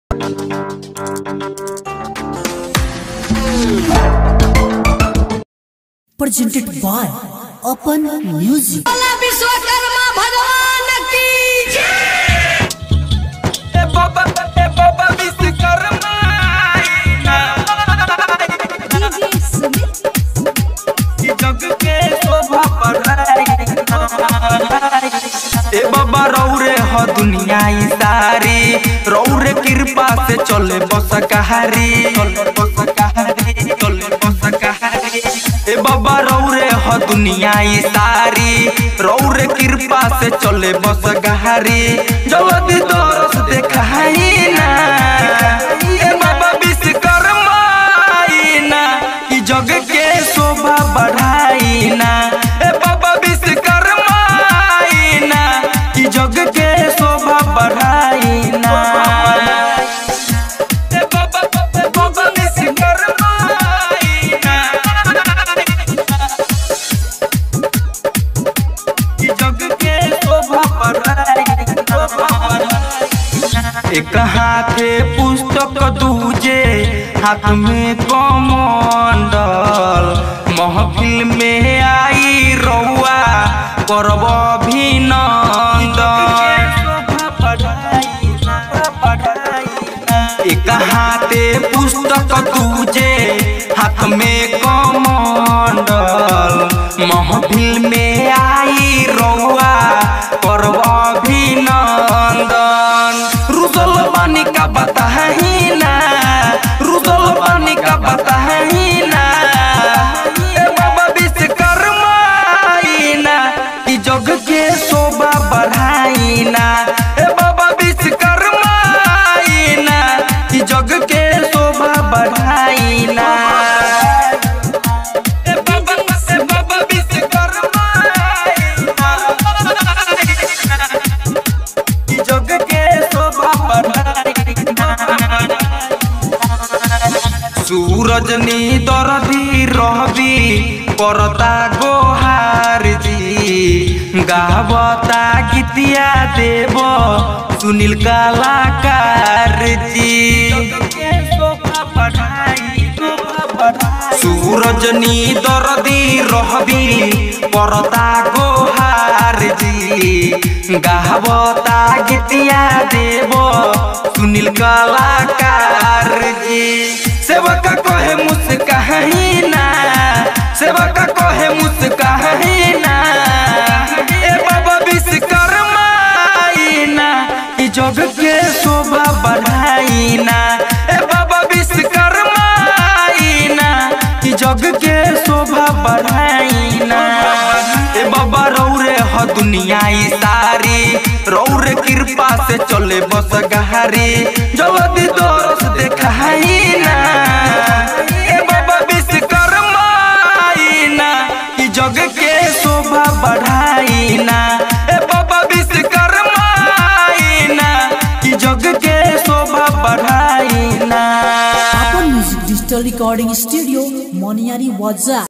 Presented by Open Music. Vishwakarma भगवान की ए बाबा रौरे ह दुनिया सारी रौरे कृपा से चले बस कहारी ए बाबा रौरे ह दुनिया सारी रौरे कृपा से चले बस कहारी जल्दी दरस देखाई ना ए बाबा विश्वकर्मा ना कि जग के शोभा बढ़ाई ना ए बाबा विश्वकर्मा ना कि जग के शोभा बढ़ाई ना ए बाबा विश्वकर्मा ना कि जग के शोभा बढ़ाई एक हाथे पुस्तक दूजे हाथ में कमंडल महफिल में आई रउआ करब एक हाथे पुस्तक दूजे हाथ में कमंडल महफिल में आई रउआ करब अभिनंदन रुदल बानी का बताही ना रुदल बानी का बताही ना ए बाबा विश्वकर्मा ना कि जग के शोभा बढ़ाई ना ए बाबा विश्वकर्मा ना कि जग के शोभा बढ़ाई ना ए बाबा विश्वकर्मा कि जग के शोभा बढ़ाई सूरज नी दरदी रहबी करता गोहार जी गावता गीतिया देव सुनील कलाकार जी सूरज नी दरदी रहबी करता गोहार जी गावता गीतिया देव सुनील कलाकार जी सेवका कहे मुस्काही ना सेवका कहे मुस्काही ना ए बाबा विश्वकर्मा ना कि जग के शोभा बढ़ाई ना ए बाबा विश्वकर्मा ना कि जग के शोभा बढ़ाई ना ए बाबा रौरे ह दुनिया सारी रौरे कृपा से चले बस गहारी जल्दी दरस देखाई ना ए बाबा विश्वकर्मा ना कि जग के शोभा बढ़ाई ना ए बाबा विश्वकर्मा ना कि जग के शोभा बढ़ाई ना Open Music Digital Recording Studio, Moniari Waza.